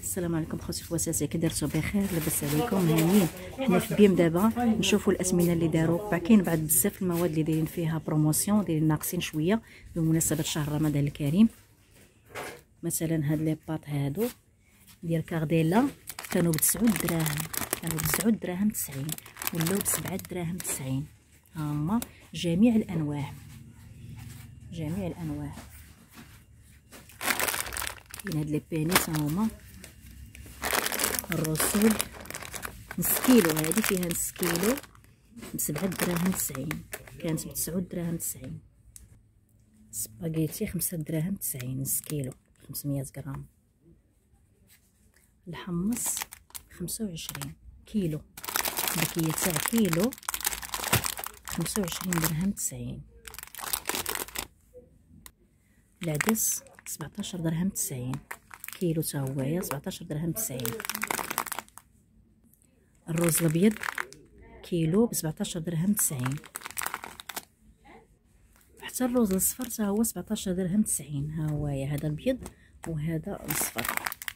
السلام عليكم خوتي خواتاتي، كي درتو بخير؟ لاباس عليكم؟ هانيين. حنا في بيم دابا نشوفوا الاسمنه اللي داروا. كاين بعد بزاف المواد اللي دايرين فيها بروموسيون، دايرين ناقصين شويه بمناسبه شهر رمضان الكريم. مثلا هاد لي باط هادو ديال كارديلا كانوا ب9 دراهم، كانوا ب9 دراهم 90، ولاو ب7 دراهم 90. ها هما جميع الانواع، جميع الانواع. كاين هاد لي بانيس ها هما الرسول نص كيلو، هذه فيها نص كيلو ب7 دراهم 90، كانت ب9 دراهم 90. سباغيتي 5 دراهم 90 نص كيلو 500 غرام. الحمص 25 كيلو، بكيه تاع كيلو 25 درهم 90. العدس 17 درهم 90 كيلو تا هويا 17 درهم 90. الرز الابيض كيلو ب 17 درهم 90. حتى الرز الصفر تا هو 17 درهم 90. ها هويا هذا الابيض وهذا الصفر.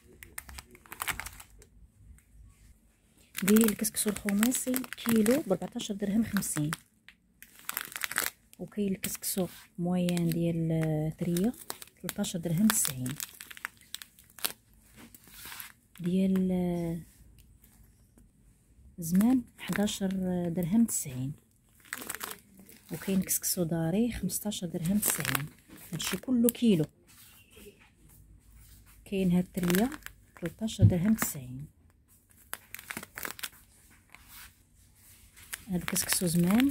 ديري الكسكسو الخماسي كيلو ب 14 درهم 50. وكاين الكسكسو موين ديال تريه 13 درهم 90. ديال زمان 11 درهم 90. وكاين كسكسو داري 15 درهم 90. هادشي كله كيلو. كاين هاد التريه 13 درهم 90. هاد الكسكسو زمان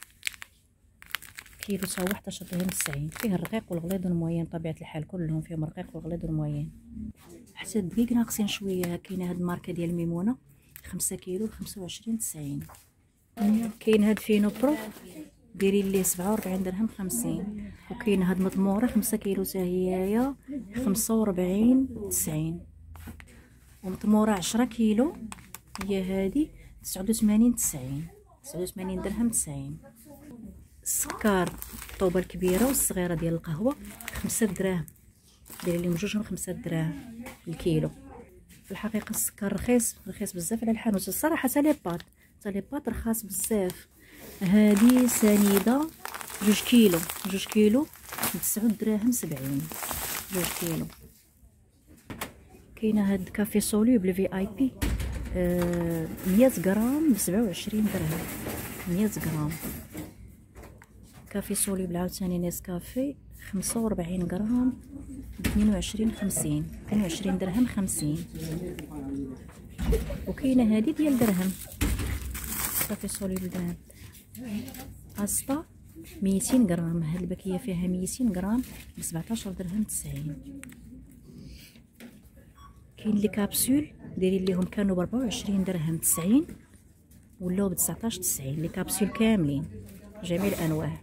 كيلو تا هو 11 درهم 90. فيه الرقيق والغليظ والموين، بطبيعه الحال كلهم فيهم الرقيق والغليظ والموين. حتى الدقيق ناقصين شويه. كاينه هاد الماركه ديال ميمونه 5 كيلو ب 25 90. كاين هاد فينو برو ديري ليه 47 درهم 50. وكاين هاد مطموره 5 كيلو تا هيايا 45 90. ومطموره 10 كيلو هي هادي 89 90، 89 درهم 90. السكر الطوبه الكبيره والصغيره ديال القهوه 5 دراهم، ديري لهم جوجهم 5 دراهم الكيلو. في الحقيقه السكر رخيص، رخيص بزاف على الحانوت الصراحه. حتى لي باط رخاص بزاف. هذه سنيده 2 كيلو، 2 كيلو ب 9 دراهم 70 2 كيلو. كاينه هاد كافي سوليبل في اي بي 100 غرام ب 27 درهم 100 غرام. كافي سوليبل عاوتاني نيسكافي 45 غرام ب 22 50 22 درهم 50. وكاينه هذه ديال درهم كافي سوليبل درهم. باستا 200 غرام، هاد الباكيه فيها 200 غرام ب 17 درهم 90. كاين لي كابسول دايرين ليهم كانوا ب 24 درهم 90 ولاو ب 19 90. لي كابسول كاملين جميع الانواع.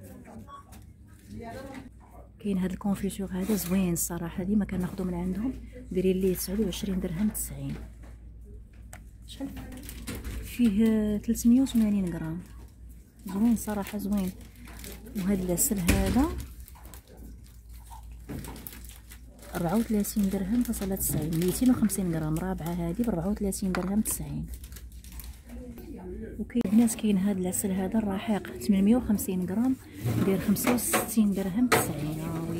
كاين هاد الكونفيتور هذا زوين الصراحه، ديما كناخذو من عندهم، دايرين ليه 29 درهم 90. شحال فيه 380 غرام، زوين صراحه زوين. وهاد العسل هذا 34 درهم فاصلة 90، 250 غرام رابعه هذه ب 34 درهم 90. وكاين الناس كاين هاد العسل هذا الرحيق 850 غرام داير 65 درهم 90.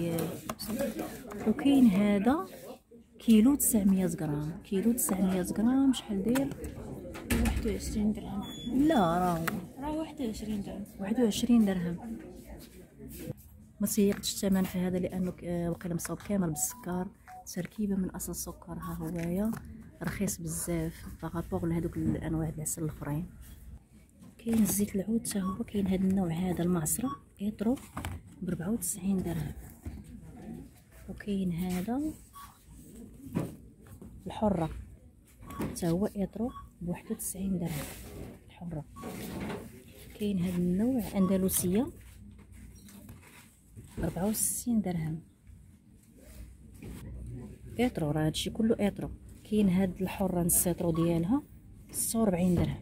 وكاين هذا كيلو 900 غرام، كيلو 900 غرام شحال داير؟ 21 درهم. لا راه 21 درهم. 21 درهم. ما سيقتش الثمن في هذا لانه وقيلا مصاوب كامل بالسكر، تركيبه من اصل السكر. ها هويا رخيص بزاف باغابوغ لهذوك الانواع د العسل الاخرين. كاين الزيت العود حتى هو كاين هذا النوع هذا المعصره ايترو ب 94 درهم. وكاين هذا الحره حتى هو ايترو ب 91 درهم الحره. كاين هذا النوع اندلسيه 64 درهم ايترو، راه هادشي كله ايترو. كاين هاد الحره نص ايترو ديالها 46 درهم.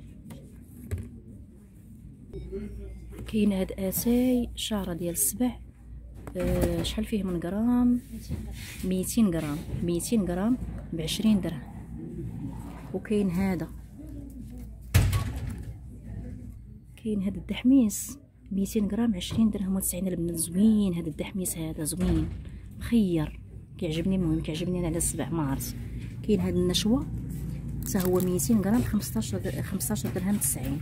كاين هاد اتاي شعره ديال السبع شحال فيه من غرام؟ 200 غرام، 200 غرام ب 20 درهم وكاين هذا الدحميس 200 غرام 20 درهم و90 البنات. زوين هذا الدحميس، هذا زوين مخير كيعجبني. المهم كيعجبني انا على 7 مارس. كاين هذا النشوه حتى هو 200 غرام 15 درهم 90.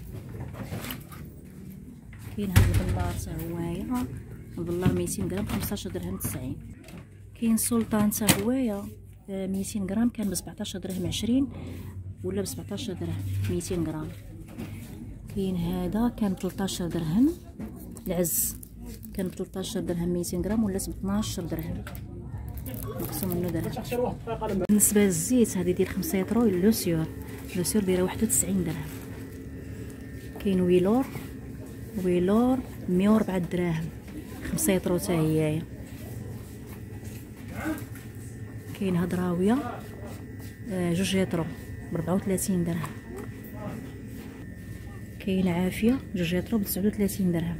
كاين هذا البلار حتى هوايا البلار 200 غرام 15 درهم 90. كاين سلطان حتى هوايا 200 غرام كان ب 17 درهم 20 ولا ب 17 درهم 200 غرام. كاين هذا كان 13 درهم العز، كان 13 درهم 200 غرام ولا ب 12 درهم نقصوا منه درهم. بالنسبه للزيت هذه ديال 5 يطرو لوسيور دايره 91 درهم. كاين ويلور 104 دراهم 5 يطرو حتى هي. كاين هاد راويه 2 يطرو ب 34 درهم. كاين عافيه 2 يطرو ب 39 درهم.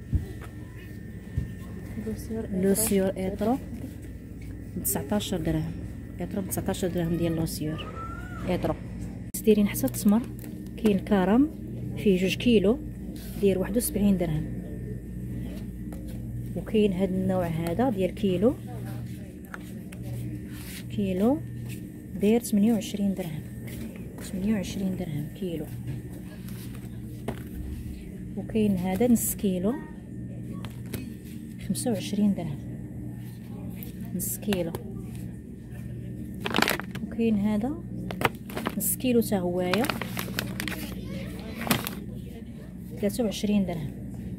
لوسيور ايطرو ب 19 درهم. ايطرو ب 19 درهم ديال لوسيور ايطرو. دايرين حتى التمر. كاين كرم فيه 2 كيلو داير 71 درهم. وكاين هاد النوع هذا ديال كيلو داير 28 درهم 28 درهم كيلو. وكاين هذا نص كيلو 25 درهم نص كيلو. وكاين هذا نص كيلو تا هوايه 23 درهم.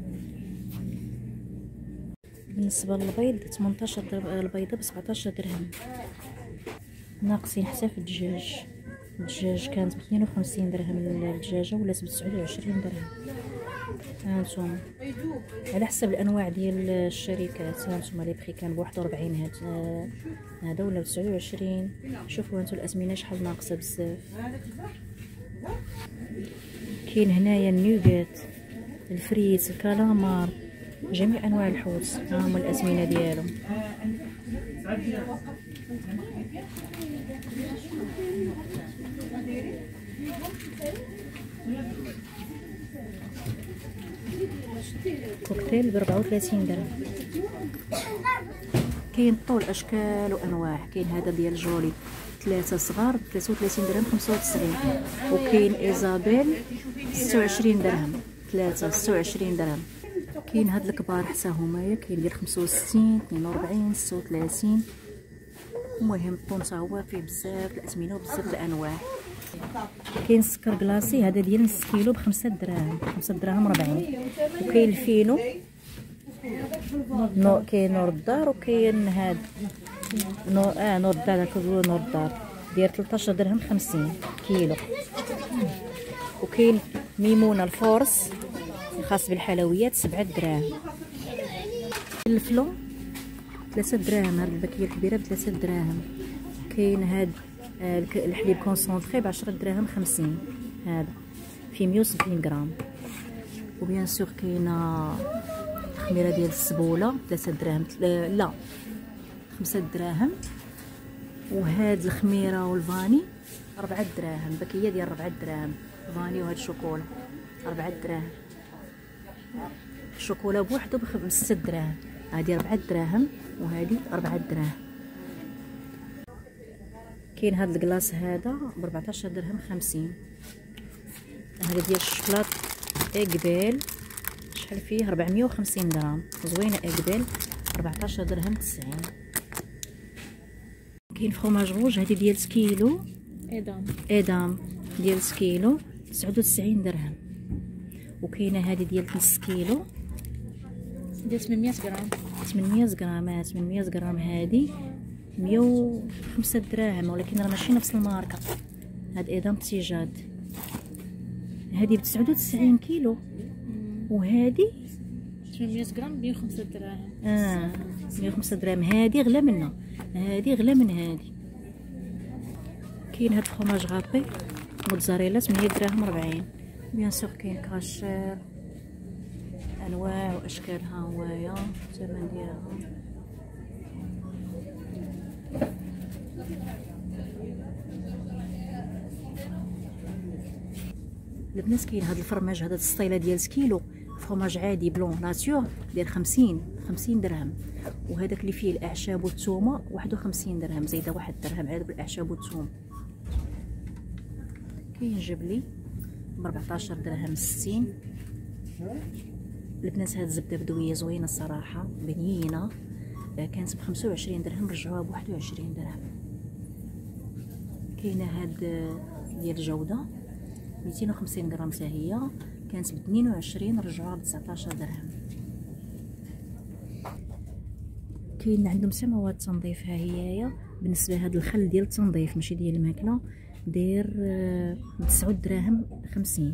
بالنسبه للبيض 18 البيضه ب 17 درهم. ناقصين حتى في الدجاج كانت ب 52 درهم الدجاجه ولات ب 29 درهم. هانتوما على حسب الانواع ديال الشركات. هانتوما لي بخي كان ب 41 هذا ولا ب 29. شوفوا هانتو الازمنه شحال ناقصه بزاف. كاين هنايا النيوغات الفريت الكالامار جميع انواع الحوت. ها هما الازمنه ديالهم. كوكتيل ب 34 درهم. كاين طول اشكال وانواع. كاين هذا ديال جولي 3 صغار ب 33 درهم 95. وكاين ايزابيل 26 درهم 3 26 درهم. كاين هاد الكبار حتى هما كاين ديال 65 42 36. المهم الطون تا هو فيه بزاف الازمنه وبزاف الانواع. كاين السكر كلاصي هذا ديال نص كيلو ب 5 دراهم 5 دراهم 40. وكاين الفينو كاين نور الدار وكاين هاد نور الدار كنقولوا نور الدار داير 13 درهم 50 كيلو. وكاين ميمونه الفورس الخاص بالحلويات 7 دراهم. الفلو 3 دراهم. هاد الباكيه الكبيره ب 3 دراهم. كاين هاد الحليب كونسونطري ب 10 دراهم 50. هذا فيه 170 غرام. وبيان سور كاينه الخميره ديال السبوله 3 دراهم لا 5 دراهم. وهاد الخميره والفاني 4 دراهم. باكيه ديال 4 دراهم فاني. وهاد الشوكولا 4 دراهم. الشوكولا بوحدو ب 6 دراهم. هادي 4 دراهم وهادي 4 دراهم. كاين هاد الكلاص هذا ب 14 درهم 50. هذا ديال الشوكولات اكبيل شحال فيه 450 غرام. زوينه اكبيل 14 درهم 90. كاين فروماج روج هذه ديال كيلو ادام ديال كيلو 99 درهم. وكاينه هذه ديال نص كيلو ديال 800 غرام 800 غرام 800 غرام. هذه 105 دراهم ولكن راه ماشي نفس الماركه. هاد ادام تيجاد هذه ب 99 كيلو وهذه 800 غرام 105 دراهم. 105 دراهم. هذه غلا منها. هذه غلا من هذه. كاين هاد الفرماج غابي موتزاريلا 8 دراهم 40. بيان سور كاين كاشير انواع واشكال. ها هوايا الثمن ديالهم. البنات كاين هذا الفرماج، هذا السطيله ديال كيلو فرماج عادي بلون ناتور داير 50 درهم. وهذاك اللي فيه الاعشاب والثومه 51 درهم، زايده 1 درهم عاد بالاعشاب والثوم. كاين جبلي ب 14 درهم 60. البنات هاد الزبده بدويه زوينه الصراحه بنينه، كانت ب 25 درهم رجعوها ب 21 درهم. كاينه هاد ديال الجوده 250 غرام حتى هي كانت ب 22 رجعوها ب 19 درهم. كاين عندهم حتى مواد تنظيف، ها هيايا بالنسبه لهاد الخل ديال التنظيف ماشي ديال الماكله داير ب 9 دراهم 50.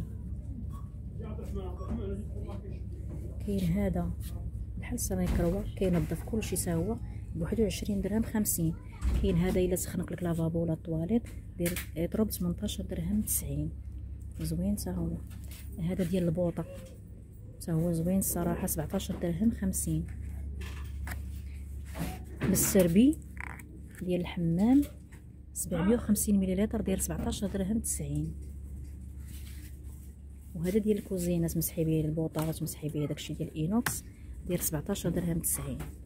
كاين هذا بحال السميكروه كينظف كلشي سوا هو ب 21 درهم 50. كاين هذا الا تخنق لك لافابو ولا الطواليت داير يضرب 18 درهم 90، زوين حتى هو. هذا ديال البوطه حتى هو زوين الصراحه 17 درهم 50. بالسربي ديال الحمام 750 مليلتر داير 17 درهم 90. وهذا ديال الكوزينه تمسحي بيه البوطات، تمسحي بيه داكشي ديال الاينوكس داير 17 درهم 90.